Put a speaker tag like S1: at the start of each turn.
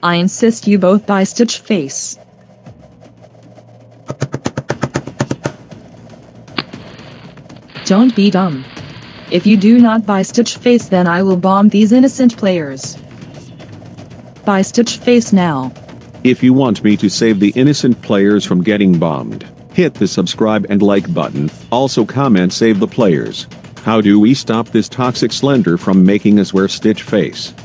S1: I insist you both buy Stitchface. Don't be dumb. If you do not buy Stitchface, then I will bomb these innocent players. Buy Stitchface now.
S2: If you want me to save the innocent players from getting bombed, hit the subscribe and like button, also comment save the players. How do we stop this toxic Slender from making us wear Stitchface?